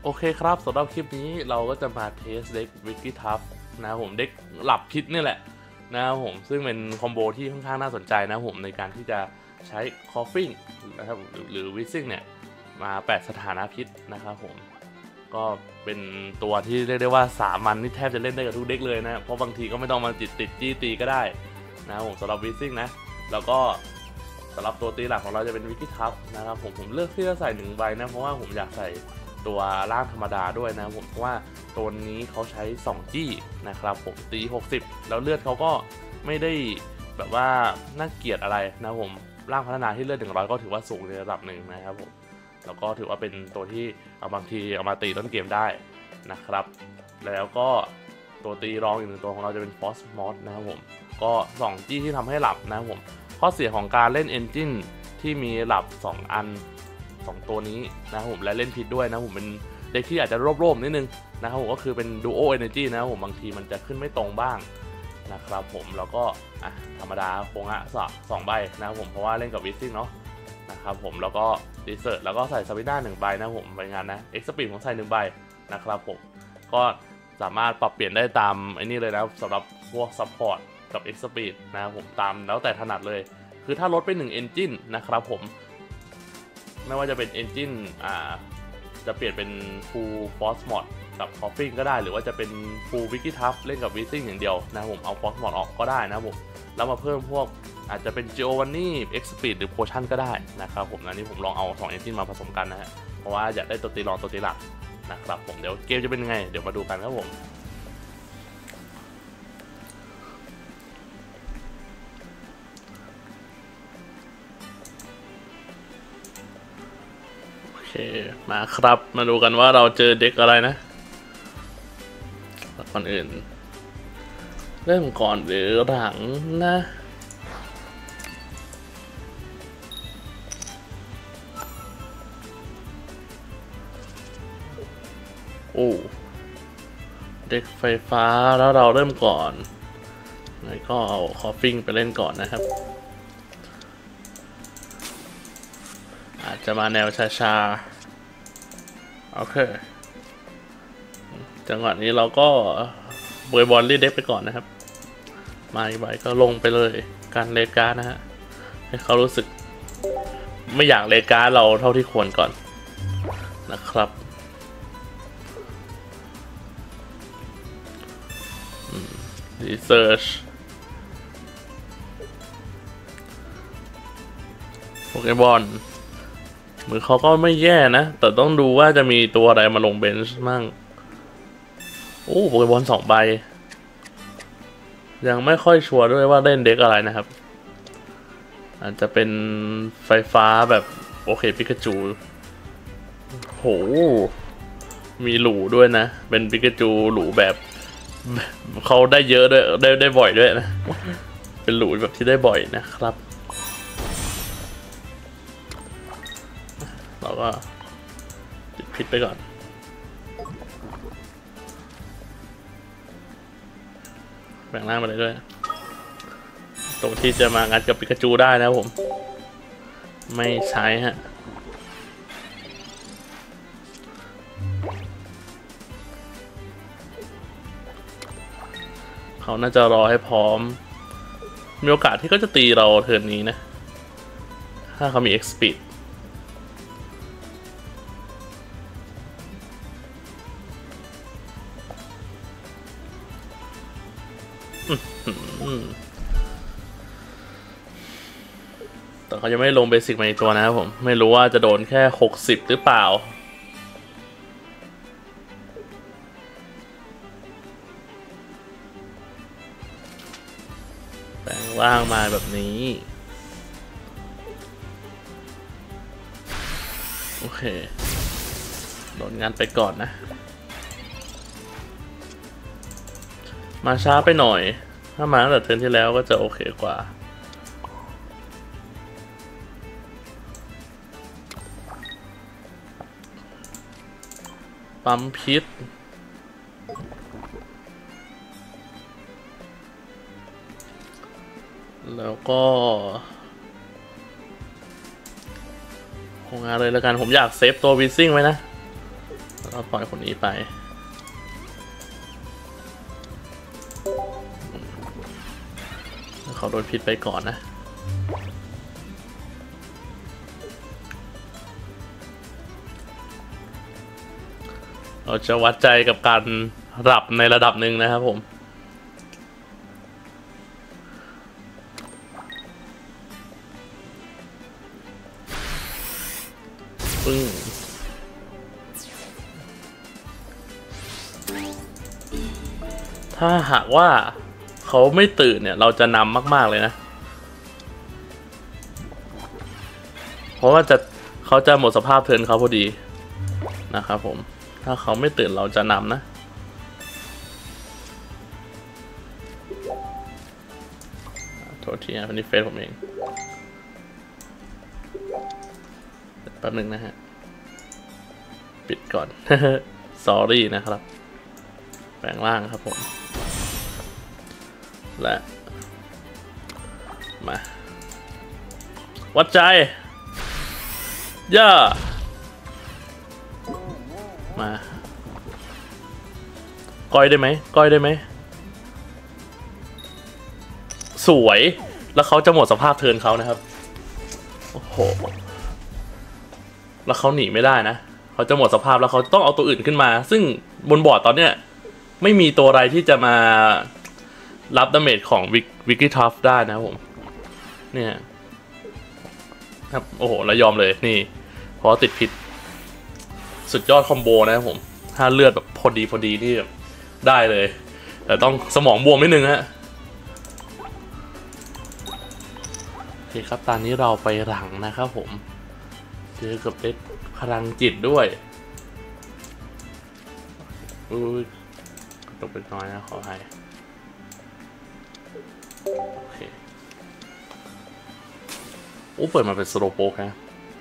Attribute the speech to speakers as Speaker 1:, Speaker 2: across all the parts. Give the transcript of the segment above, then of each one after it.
Speaker 1: โอเคครับสำหรับคลิปนี้เราก็จะมาเทสเด็กวิกกี้ทัฟนะครับผมเด็กหลับพิษนี่แหละนะครับผมซึ่งเป็นคอมโบที่ค่อนข้างน่าสนใจนะผมในการที่จะใช้คอฟฟิ้งนะครับหรือวิซซิ่งเนี่ยมาแปะสถานะพิษนะครับผมก็เป็นตัวที่เรียกได้ว่าสามัญนี่แทบจะเล่นได้กับทุกเด็กเลยนะเพราะบางทีก็ไม่ต้องมาติดจี้ตีก็ได้นะครับผมสำหรับวิซซิ่งนะแล้วก็สำหรับตัวตีหลักของเราจะเป็นวิกกี้ทัฟนะครับผมเลือกที่จะใส่1ใบนะเพราะว่าผมอยากใส่ตัวร่างธรรมดาด้วยนะผมเพราะว่าตัวนี้เขาใช้2จี้นะครับผมตี60แล้วเลือดเขาก็ไม่ได้แบบว่าน่าเกลียดอะไรนะผมร่างพัฒนาที่เลือด100ก็ถือว่าสูงในระดับหนึ่งนะครับผมแล้วก็ถือว่าเป็นตัวที่บางทีเอามาตีต้นเกมได้นะครับแล้วก็ตัวตีรองอีก1ตัวของเราจะเป็นฟอสมอสนะครับผมก็2จี้ที่ทำให้หลับนะครับผมข้อเสียของการเล่นเอนจินที่มีหลับ2อัน2ตัวนี้นะครับผมและเล่นพิษด้วยนะผมเป็นเด็กที่อาจจะรวบๆนิดนึงนะครับผมก็คือเป็น Duo Energy นะครับผมบางทีมันจะขึ้นไม่ตรงบ้างนะครับผมแล้วก็ธรรมดาคง2ใบนะครับผมเพราะว่าเล่นกับวิซซิ่งเนาะนะครับผมแล้วก็ดีเซอร์แล้วก็ใส่สวิต้า1ใบนะผมไปงานนะเอ็กซ์สปีดผมใส่1ใบนะครับผมก็สามารถปรับเปลี่ยนได้ตามไอ้นี่เลยนะสำหรับพวกซัพพอร์ตกับเอ็กซ์สปีดนะครับผมตามแล้วแต่ถนัดเลยคือถ้าลดไป1 Engine นะครับผมไม่ว่าจะเป็น Engine จะเปลี่ยนเป็น Full Force Mod กับ Coughing ก็ได้หรือว่าจะเป็น Full Wiki Tough เล่นกับ Whizzing อย่างเดียวนะผมเอา Force Mod ออกก็ได้นะผมแล้วมาเพิ่มพวกอาจจะเป็น Giovanni X Speed หรือ Potion ก็ได้นะครับผมอันนี้ผมลองเอา2 Engine มาผสมกันนะฮะเพราะว่าอยากได้ตัวตีรองตัวตีหลักนะครับผมเดี๋ยวเกมจะเป็นยังไงเดี๋ยวมาดูกันครับผมมาครับมาดูกันว่าเราเจอเด็กอะไรนะก่อนอื่นเริ่มก่อนหรือหลังนะโอ้เด็กไฟฟ้าแล้วเราเริ่มก่อนแล้วก็เอาคอฟฟิ้งไปเล่นก่อนนะครับอาจจะมาแนวชาโอเคจังหวะนี้เราก็เบย์บอลรีเด็กไปก่อนนะครับมาอีกใบก็ลงไปเลยการเลกานะฮะให้เขารู้สึกไม่อยากเลกาเราเท่าที่ควรก่อนนะครับรีเสิร์ชโปเกมอนมือเขาก็ไม่แย่นะแต่ต้องดูว่าจะมีตัวอะไรมาลงเบนช์มั่งโอ้โปเกมอน2ใบยังไม่ค่อยชัวร์ด้วยว่าเล่นเด็กอะไรนะครับอาจจะเป็นไฟฟ้าแบบโอเคปิกาจูโหมีหลูด้วยนะเป็นปิกาจูหลูแบบเขาได้เยอะด้วยได้บ่อยด้วยนะเป็นหลูแบบที่ได้บ่อยนะครับเราก็ติดพิษไปก่อนแบ่งร่างมาเลยด้วยตรงที่จะมางัดกับปิกาจูได้นะผมไม่ใช้ฮะเขาน่าจะรอให้พร้อมมีโอกาสที่เขาจะตีเราเทิร์นนี้นะถ้าเขามี X Speedแต่เขายังไม่ลงเบสิกมาอีกตัวนะครับผมไม่รู้ว่าจะโดนแค่60หรือเปล่าแปลงร่างมาแบบนี้โอเคโดนงานไปก่อนนะมาช้าไปหน่อยถ้ามาตั้งแต่เทิร์นที่แล้วก็จะโอเคกว่าปั๊มพิษแล้วก็คงงานเลยแล้วกันผมอยากเซฟตัววิซซิ่งไว้นะเราปล่อยคนนี้ไปเขาโดนพิษไปก่อนนะเราจะวัดใจกับการหลับในระดับหนึ่งนะครับผมถ้าหากว่าเขาไม่ตื่นเนี่ยเราจะนำมากๆเลยนะเพราะว่าเขาจะหมดสภาพเทิร์นเขาพอดีนะครับผมถ้าเขาไม่ตื่นเราจะนำนะโทษทีนะวันนี้เฟซผมเองแป๊บนึงนะฮะปิดก่อน sorry นะครับแปลงร่างครับผมและมาวัดใจย่ามาก้อยได้ไหมก้อยได้ไหมสวยแล้วเขาจะหมดสภาพเทิร์นเขานะครับโอ้โหแล้วเขาหนีไม่ได้นะเขาจะหมดสภาพแล้วเขาต้องเอาตัวอื่นขึ้นมาซึ่งบนบอร์ดตอนเนี้ยไม่มีตัวอะไรที่จะมารับดาเมจของวิกกี้ท็อฟได้นะครับผมเนี่ยครับโอ้โหแล้วยอมเลยนี่เพราะติดพิษสุดยอดคอมโบนะครับผมถ้าเลือดแบบพอดีนี่แบบได้เลยแต่ต้องสมองบวมนิดนึงฮะโอเคครับตอนนี้เราไปหลังนะครับผมเจอกับเด็กพลังจิตด้วยตกเป็นน้อยนะขอให้โอเคเปิดมาเป็นสโลโปกนะ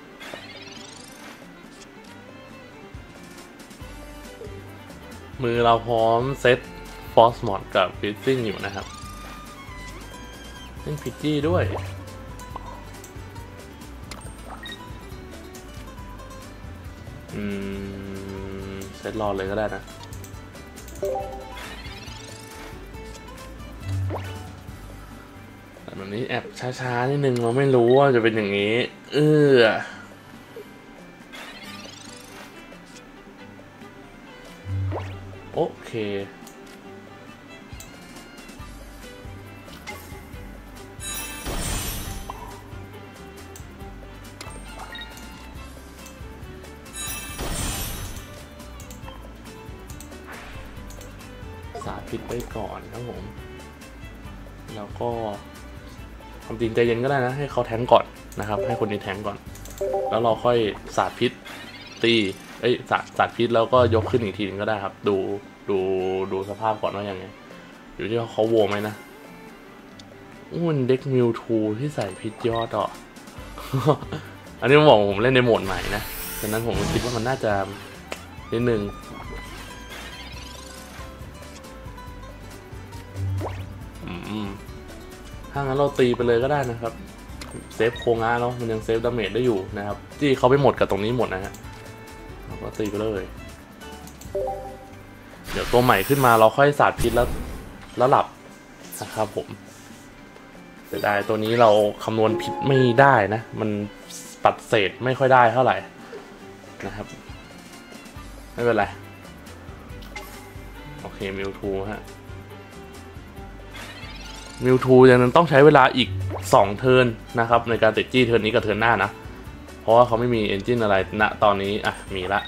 Speaker 1: มือเราพร้อมเซตฟอสมอดกับฟิซซิ่งอยู่นะครับเล่นพิจจี้ด้วยเซตรอเลยก็ได้นะแต่แบบนี้แอบช้าๆนิดนึงเราไม่รู้ว่าจะเป็นอย่างนี้โอเคสาธิตไปก่อนครับผมแล้วก็ความจริงใจเย็นก็ได้นะให้เขาแทงก่อนนะครับให้คนนี้แทงก่อนแล้วเราค่อยสาดพิษตีสาดพิษแล้วก็ยกขึ้นอีกทีนึงก็ได้ครับดูสภาพก่อนว่ายังไงอยู่ที่เขาโวไหมนะมันเด็กมิวทูที่ใส่พิษยอดอ่ะ อันนี้ผมเล่นในโหมดใหม่นะฉะนั้นผมคิดว่ามันน่าจะนิดนึงถ้างั้นเราตีไปเลยก็ได้นะครับเซฟโคงาเนาะมันยังเซฟดาเมจได้อยู่นะครับที่เขาไปหมดกับตรงนี้หมดนะฮะเราก็ตีไปเลยเดี๋ยวตัวใหม่ขึ้นมาเราค่อยสาดพิษแล้วหลับนะครับผมเสียดายตัวนี้เราคำนวณพิษไม่ได้นะมันปัดเศษไม่ค่อยได้เท่าไหร่นะครับไม่เป็นไรโอเคมิวทูฮะมิวทูยังต้องใช้เวลาอีก2เทิร์นนะครับในการติดจี้เทิร์นนี้กับเทิร์นหน้านะเพราะว่าเขาไม่มีเอนจินอะไรณตอนนี้มีละ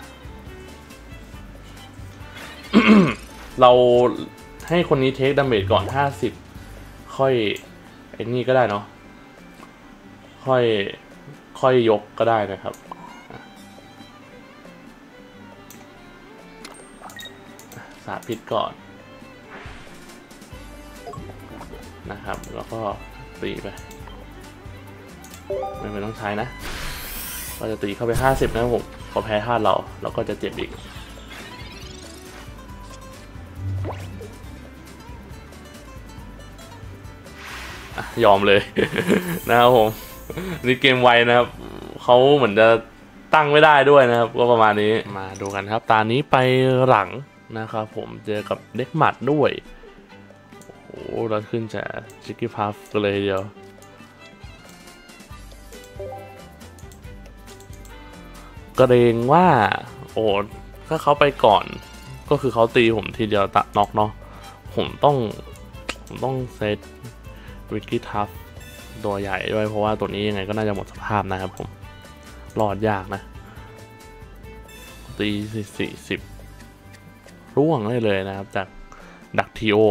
Speaker 1: เราให้คนนี้เทคดาเมจก่อน50ค่อยไอ้นี่ก็ได้เนาะค่อยยกก็ได้นะครับสาดพิษก่อนนะครับแล้วก็ตีไปไม่ต้องใช้นะก็จะตีเข้าไป50นะผมพอแพ้ธาตุเราก็จะเจ็บอีกยอมเลย นะครับผมนี่เกมไวนะครับเขาเหมือนจะตั้งไม่ได้ด้วยนะครับก็ประมาณนี้มาดูกันครับตานี้ไปหลังนะครับผมเจอกับเด็กหมัดด้วยโอ้โหเราขึ้นจากชิคกี้พัฟกันเลยเดียวเกรงว่าโอ้ถ้าเขาไปก่อนก็คือเขาตีผมทีเดียวน็อกเนาะผมต้องเซตวิกกี้ทัฟตัวใหญ่ด้วยเพราะว่าตัวนี้ยังไงก็น่าจะหมดสภาพนะครับผมรอดยากนะตี40ร่วงได้เลยนะครับจากดักทีโอ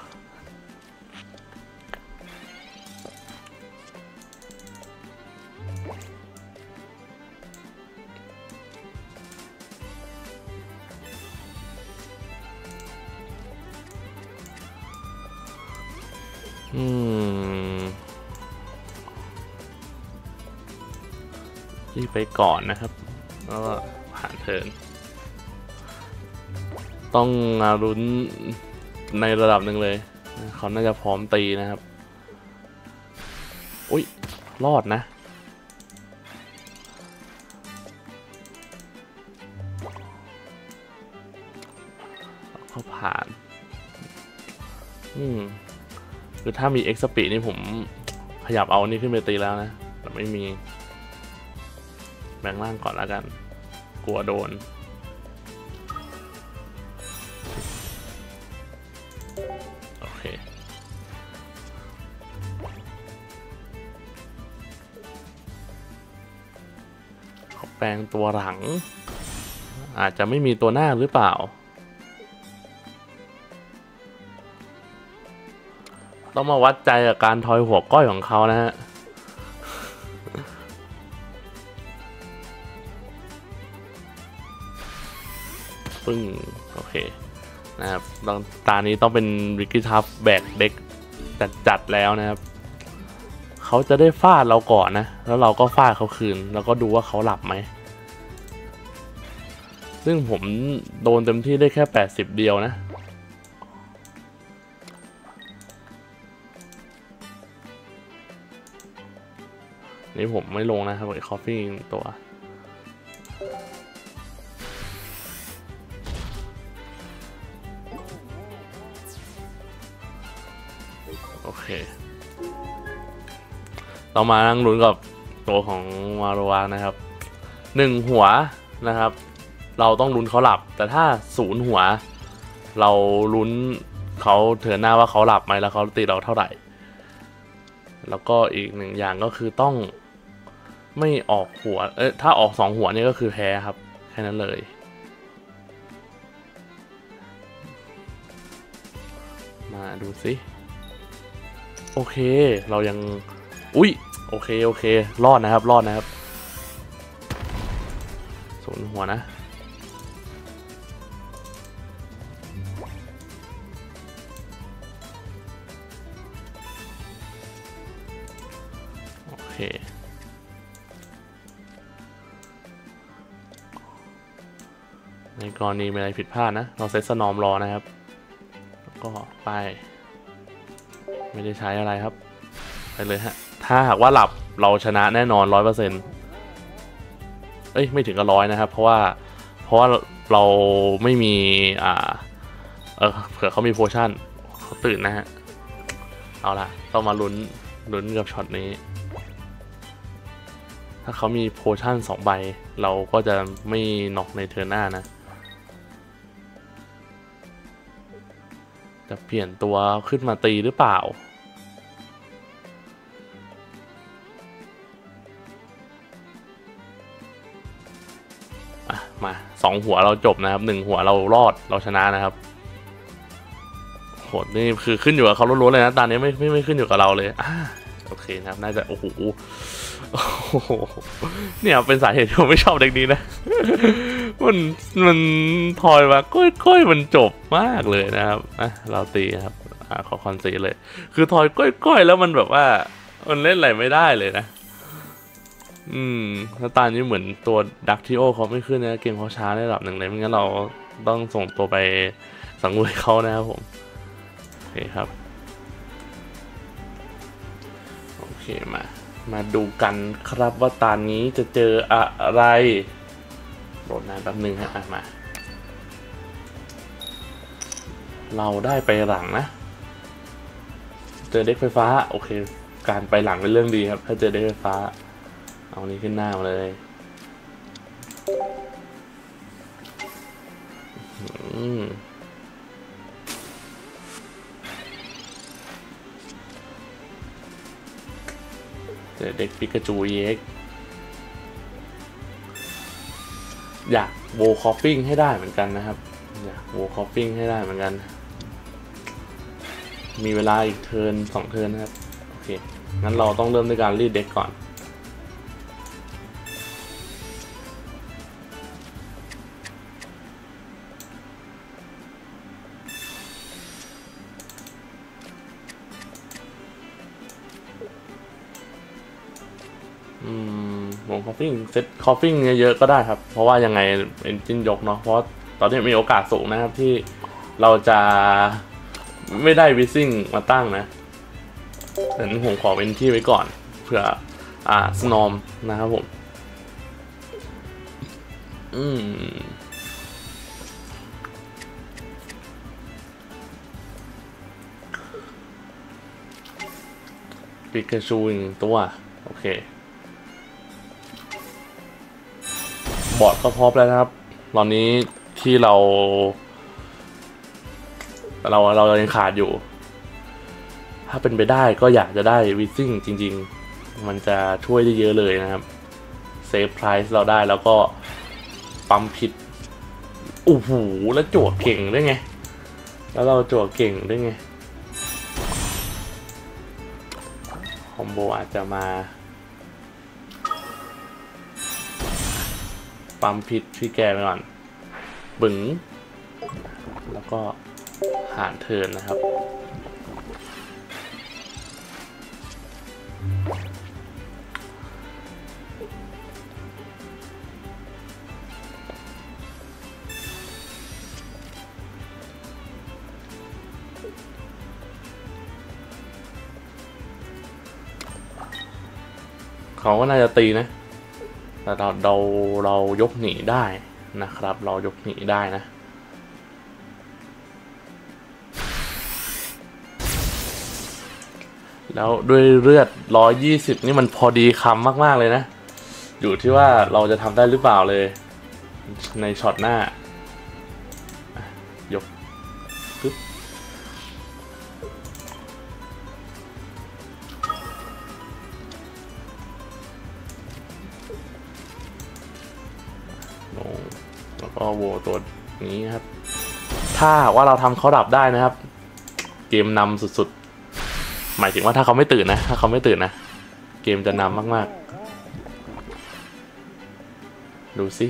Speaker 1: ที่ไปก่อนนะครับแล้วก็ผ่านเทิร์นต้องลุ้นในระดับหนึ่งเลยเขาน่าจะพร้อมตีนะครับอุ้ยรอดนะเขาผ่านคือถ้ามีเอ็กซ์ปีนี่ผมขยับเอานี่ขึ้นไปตีแล้วนะแต่ไม่มีแบ่งล่างก่อนแล้วกันกลัวโดนโอเคเขาแปลงตัวหลังอาจจะไม่มีตัวหน้าหรือเปล่าต้องมาวัดใจกับการทอยหัวก้อยของเขานะฮะปึ้งโอเคนะครับตานี้ต้องเป็นวิกกี้ทัฟแบกเด็กจัดแล้วนะครับเขาจะได้ฟาดเราก่อนนะแล้วเราก็ฟาดเขาคืนแล้วก็ดูว่าเขาหลับไหมซึ่งผมโดนเต็มที่ได้แค่80เดียวนะนี่ผมไม่ลงนะครับไอ้คอฟฟี่ตัวโอเคเรามานั่งลุ้นกับตัวของมาโรวานะครับ1หัวนะครับเราต้องลุ้นเขาหลับแต่ถ้า0หัวเราลุ้นเขาเถื่อนหน้าว่าเขาหลับไหมแล้วเขาตีเราเท่าไหร่แล้วก็อีก1อย่างก็คือต้องไม่ออกหัวถ้าออก2หัวนี่ก็คือแพ้ครับแค่นั้นเลยมาดูสิโอเคเรายังอุ้ยโอเครอดนะครับ0หัวนะโอเคในกรณีมีอะไรผิดพลาดนะเราเซตสนอมรอนะครับก็ไปไม่ได้ใช้อะไรครับไปเลยฮะถ้าหากว่าหลับเราชนะแน่นอน 100%ไม่ถึงกับ100นะครับเพราะว่าเราไม่มีเผื่อเขามีโพชั่นเขาตื่นนะฮะเอาล่ะต้องมาลุ้นกับช็อตนี้ถ้าเขามีโพชั่น2ใบเราก็จะไม่น็อกในเทิร์นหน้านะจะเปลี่ยนตัวขึ้นมาตีหรือเปล่ามา2หัวเราจบนะครับ1หัวเรารอดเราชนะนะครับโหนี่คือขึ้นอยู่กับเขาล้วนๆเลยนะตอนนี้ไม่ขึ้นอยู่กับเราเลยโอเคนะครับน่าจะโอ้โหเนี่ยเป็นสาเหตุที่ผมไม่ชอบเด็กนี้นะมันทอยมาก้อยมันจบมากเลยนะครับเราตีครับขอคอนซีเลยคือทอยก้อยแล้วมันแบบว่ามันเล่นอะไรไม่ได้เลยนะถ้าตอนนี้เหมือนตัวดักทีโอเขาไม่ขึ้นนะเกมเขาช้าในระดับหนึ่งเลยไม่งั้นเราต้องส่งตัวไปสังเวยเขานะครับผมโอเคครับโอเคมาดูกันครับว่าตอนนี้จะเจออะไรโหลดนานแป๊บนึงฮะมาเราได้ไปหลังนะเจอเด็กไฟฟ้าโอเคการไปหลังเป็นเรื่องดีครับถ้าเจอเด็กไฟฟ้าเอานี้ขึ้นหน้ามาเลยเจอเด็กปิกาจูเอ็กอยากโวคอฟฟิ้งให้ได้เหมือนกันนะครับอยากโวคอฟฟิ้งให้ได้เหมือนกันมีเวลาอีกเทิร์น2 เทิร์นนะครับโอเคงั้นเราต้องเริ่มด้วยการรีดเด็กก่อนวงคอฟฟิ้งเซตคอฟฟิ้งเยอะๆก็ได้ครับเพราะว่ายังไงเอนจินยกเนาะเพราะตอนนี้มีโอกาสสูงนะครับที่เราจะไม่ได้วิซิ่งมาตั้งนะแต่ผมขอเป็นที่ไว้ก่อนเผื่อสนอมนะครับผมปิกาจูอีกตัวโอเคบอร์ดก็พร้อมแล้วนะครับตอนนี้ที่เรายังขาดอยู่ถ้าเป็นไปได้ก็อยากจะได้วิซิ่งจริงๆมันจะช่วยได้เยอะเลยนะครับเซฟไพรซ์เราได้แล้วก็ปั๊มผิดโอ้โหแล้วจั่วเก่งได้ไงแล้วเราจั่วเก่งได้ไงคอมโบอาจจะมาปั๊มผิดพี่แกไปก่อนบึ๋งแล้วก็หารเทิร์นนะครับเขาก็น่าจะตีนะแต่เรายกหนีได้นะครับเรายกหนีได้นะแล้วด้วยเลือด120นี่มันพอดีคำมากๆเลยนะอยู่ที่ว่าเราจะทำได้หรือเปล่าเลยในช็อตหน้ายกปึ๊บแล้วก็โวตัวนี้ครับถ้าว่าเราทำเขาดับได้นะครับเกมนำสุดๆหมายถึงว่าถ้าเขาไม่ตื่นนะถ้าเขาไม่ตื่นนะเกมจะนำมากๆดูสิ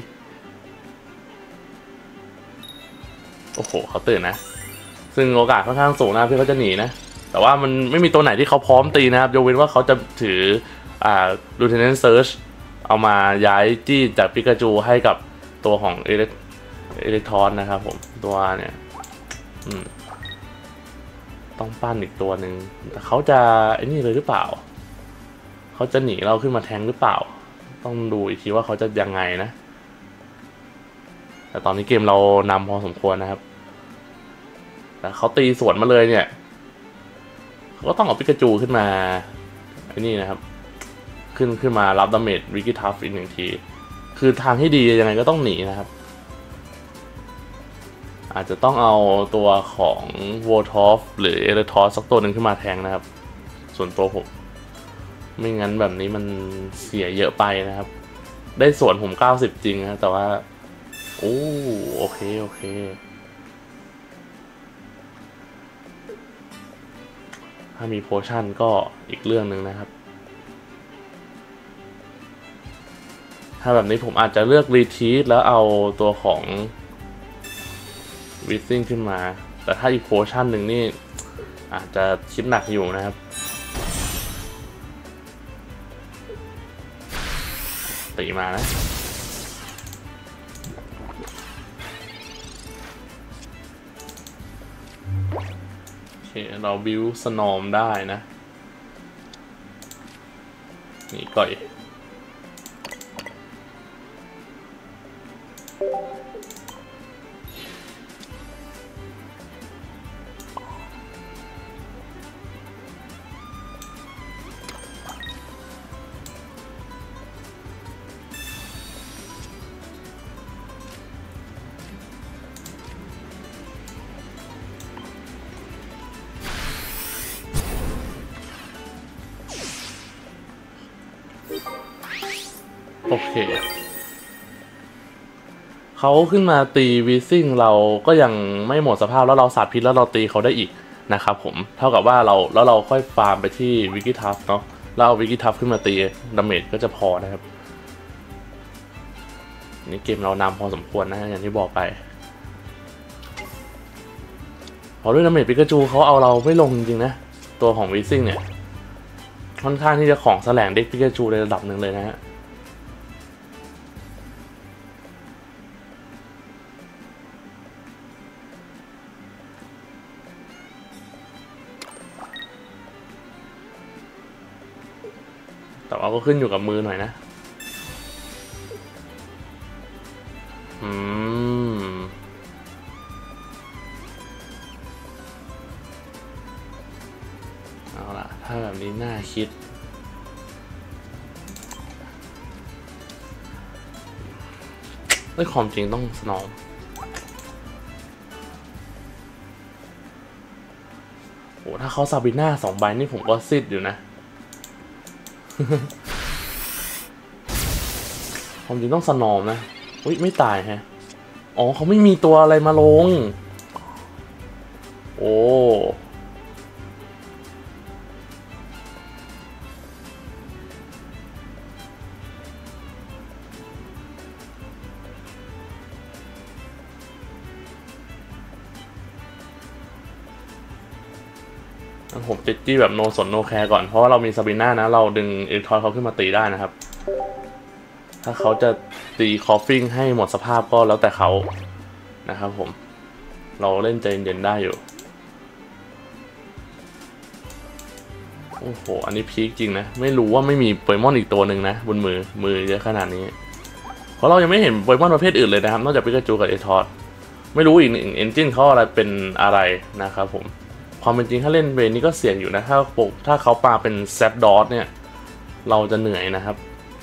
Speaker 1: โอ้โหเขาตื่นนะซึ่งโอกาสค่อนข้างสูงนะที่เขาจะหนีนะแต่ว่ามันไม่มีตัวไหนที่เขาพร้อมตีนะครับยกเว้นว่าเขาจะถือLieutenant Surge เอามาย้ายจี้จากปิกาจูให้กับตัวของเอเล็กทรอนนะครับผมตัวเนี่ยต้องปั้นอีกตัวหนึ่งแต่เขาจะไอ้นี่เลยหรือเปล่าเขาจะหนีเราขึ้นมาแทงหรือเปล่าต้องดูอีกทีว่าเขาจะยังไงนะแต่ตอนนี้เกมเรานำพอสมควรนะครับแต่เขาตีสวนมาเลยเนี่ยเขาก็ต้องเอาปิกาจูขึ้นมาไอ้นี่นะครับขึ้นมารับดาเมจวิกกี้ทัฟอีก1 ทีคือทางที่ดียังไงก็ต้องหนีนะครับอาจจะต้องเอาตัวของโวทอฟหรือเอเลทอสสักตัวหนึ่งขึ้นมาแทงนะครับส่วนตัวผมไม่งั้นแบบนี้มันเสียเยอะไปนะครับได้ส่วนผม90จริงนะแต่ว่าโอเคถ้ามีโพชั่นก็อีกเรื่องหนึ่งนะครับถ้าแบบนี้ผมอาจจะเลือกรีทีสแล้วเอาตัวของวิซิ่งขึ้นมาแต่ถ้าอีกโพชั่นหนึ่งนี่อาจจะคิดหนักอยู่นะครับตีมานะโอเคเราบิวสนอมได้นะนี่ก่อยโอเคเขาขึ้นมาตีวีซิ่งเราก็ยังไม่หมดสภาพแล้วเราสาดพิษแล้วเราตีเขาได้อีกนะครับผมเท่ากับว่าเราค่อยฟาร์มไปที่วิกิทัฟเนาะแล้วเอาวิกิทัฟขึ้นมาตีดาเมจก็จะพอนะครับนี่เกมเรานำพอสมควรนะอย่างที่บอกไปพอด้วยดาเมจปิกาจูเขาเอาเราไม่ลงจริงๆนะตัวของวีซิ่งเนี่ยค่อนข้างที่จะของแสลงเด็กปิกาจูในระดับหนึ่งเลยนะฮะแต่ว่าก็ขึ้นอยู่กับมือหน่อยนะเอาล่ะถ้าแบบนี้น่าคิดในความจริงต้องสนองโอ้ถ้าเขาซาบิน่า2 ใบนี่ผมก็ซิดอยู่นะความจริงต้องสนอมนะอุ้ยไม่ตายฮะอ๋อเขาไม่มีตัวอะไรมาลงโอ้ผมติดจี้แบบโนสนโนแคร์ก่อนเพราะว่าเรามีซาบิน่านะเราดึงเอลิทรอยเขาขึ้นมาตีได้นะครับถ้าเขาจะตีคอฟฟิ้งให้หมดสภาพก็แล้วแต่เขานะครับผมเราเล่นใจเย็นได้อยู่โอ้โหอันนี้พีคจริงนะไม่รู้ว่าไม่มีโปเกมอนอีกตัวหนึ่งนะบนมือเยอะขนาดนี้เพราะเรายังไม่เห็นโปเกมอนประเภทอื่นเลยนะครับนอกจากปิกาจูกับเอทอร์ไม่รู้อีกหนึ่งเอนจินเขาอะไรเป็นอะไรนะครับผมความเป็นจริงถ้าเล่นเวนี้ก็เสี่ยงอยู่นะถ้าเขาปาเป็นแซดดอทเนี่ยเราจะเหนื่อยนะครับ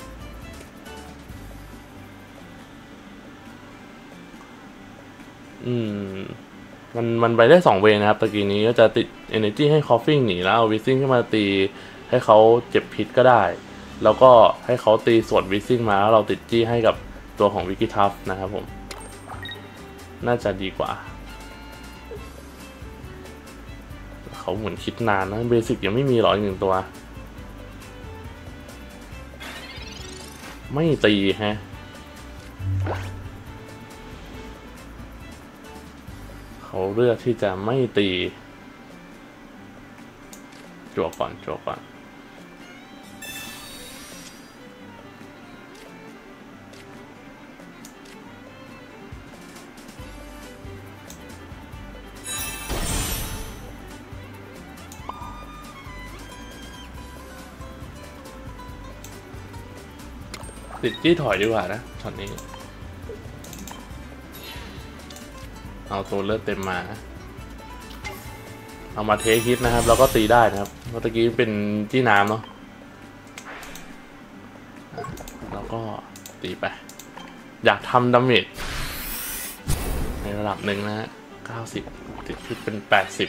Speaker 1: มันไปได้2 เวนะครับตะกี้นี้ก็จะติด energy ให้คอฟฟิ้งหนีแล้วเอาวิซิ่งขึ้นมาตีให้เขาเจ็บพิษก็ได้แล้วก็ให้เขาตีสวนวิซิ่งมาแล้วเราติดจี้ให้กับตัวของวิกิทัฟนะครับผมน่าจะดีกว่าเขาเหมือนคิดนานนะเบสิกยังไม่มีหรออีก1 ตัวไม่ตีฮะเขาเลือกที่จะไม่ตีจั่วก่อนติดจี้ถอยดีกว่านะช็อตนี้เอาตัวเลือดเต็มมาเอามาเทคฮิตนะครับแล้วก็ตีได้นะครับเมื่อกี้เป็นจี้น้ำเนาะแล้วก็ตีไปอยากทำดาเมจในระดับหนึ่งนะฮะ90ติดขึ้นเป็น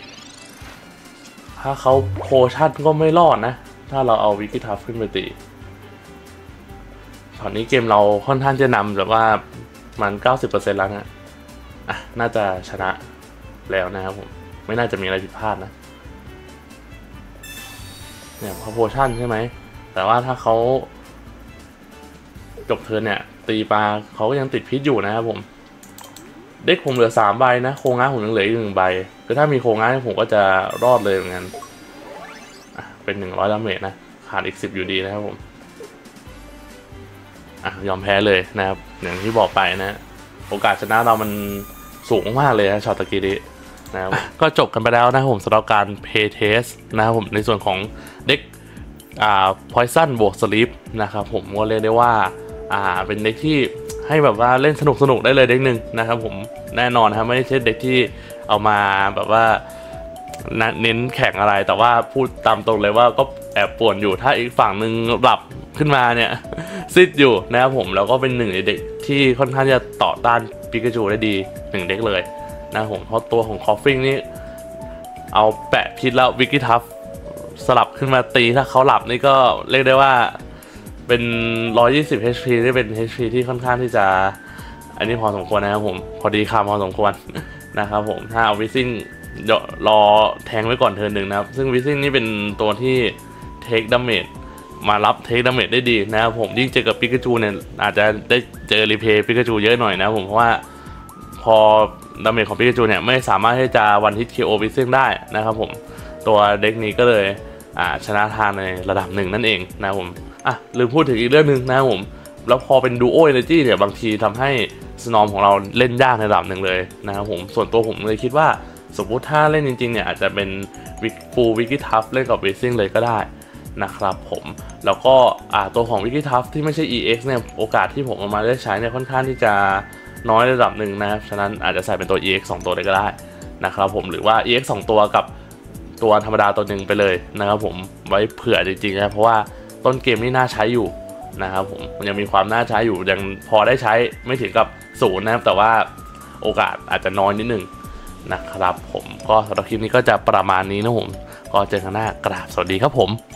Speaker 1: 80ถ้าเขาโพชั่นก็ไม่รอดนะถ้าเราเอาวิกิทัฟขึ้นไปตีตอนนี้เกมเราค่อนข้างจะนำแบบว่ามัน 90% แล้วนะน่าจะชนะแล้วนะครับผมไม่น่าจะมีอะไรผิดพลาดนะเนี่ยพอโพชั่นใช่ไหมแต่ว่าถ้าเขาจบเทิร์นเนี่ยตีปลาเขาก็ยังติดพิษอยู่นะครับผมเด็กผมเหลือ3 ใบนะโคง้าผมยังเหลืออีก1 ใบคือถ้ามีโคง้าผมก็จะรอดเลยเหมือนกันเป็น100 ดาเมจนะขาดอีก10อยู่ดีนะครับผมยอมแพ้เลยนะครับอย่างที่บอกไปนะโอกาสชนะเรามันสูงมากเลยนะช็อตตะกี้นี้นะครับก็จบกันไปแล้วนะครับผมสำหรับการเพย์เทสนะครับผมในส่วนของเด็กPoison บวก Sleep นะครับผมก็เรียกได้ว่าเป็นเด็กที่ให้แบบว่าเล่นสนุกได้เลยเด็กหนึ่งนะครับผมแน่นอนนะครับไม่ใช่เด็กที่เอามาแบบว่าเน้นแข่งอะไรแต่ว่าพูดตามตรงเลยว่าก็แอบป่วนอยู่ถ้าอีกฝั่งหนึ่งหลับขึ้นมาเนี่ยซิดอยู่นะครับผมแล้วก็เป็น1 ในเด็กที่ค่อนข้างจะต่อต้านปิกาจูได้ดี1 เด็กเลยนะผมเพราะตัวของคอฟฟิ้งนี่เอาแปะพิษแล้ววิกิทัฟสลับขึ้นมาตีถ้าเขาหลับนี่ก็เรียกได้ว่าเป็น120 HP ที่เป็น HP ที่ค่อนข้างที่จะอันนี้พอสมควรนะครับผมพอดีคำพอสมควร นะครับผมถ้าเอาวิซิ่งรอแทงไว้ก่อนเทิร์นหนึ่งนะครับซึ่งวิซิ่งนี่เป็นตัวที่เทคดาเมจมารับเทคดาเมจได้ดีนะครับผมยิ่งเจอกับปิกาจูเนี่ยอาจจะได้เจอรีเพย์ปิกาจูเยอะหน่อยนะผมเพราะว่าพอดาเมจของปิกาจูเนี่ยไม่สามารถที่จะวันฮิตคิโอวิซิ่งได้นะครับผมตัวเด็กนี้ก็เลยชนะทางในระดับหนึ่งนั่นเองนะครับผมลืมพูดถึงอีกเรื่องหนึ่งนะครับผมแล้วพอเป็นดูโอเอเนจีเนี่ยบางทีทำให้สนอมของเราเล่นยากในระดับหนึ่งเลยนะครับผมส่วนตัวผมเลยคิดว่าสมมติถ้าเล่นจริงๆเนี่ยอาจจะเป็นฟูลวิกกี้ทัฟเล่นกับวิซิ่งเลยก็ได้นะครับผมแล้วก็ตัวของวิกกี้ทัฟที่ไม่ใช่ EX เนี่ยโอกาสที่ผมเอามาได้ใช้เนี่ยค่อนข้างที่จะน้อยระดับหนึ่งนะครับฉะนั้นอาจจะใส่เป็นตัว EX 2 ตัวเลยก็ได้นะครับผมหรือว่า EX 2 ตัวกับตัวธรรมดาตัวหนึ่งไปเลยนะครับผมไว้เผื่อจริงๆนะเพราะว่าต้นเกมนี่น่าใช้อยู่นะครับผมมันยังมีความน่าใช้อยู่ยังพอได้ใช้ไม่ถึงกับ0นะครับแต่ว่าโอกาสอาจจะน้อยนิดนึงนะครับผมก็สำหรับคลิปนี้ก็จะประมาณนี้นะผมก็เจอกันหน้ากราบสวัสดีครับผม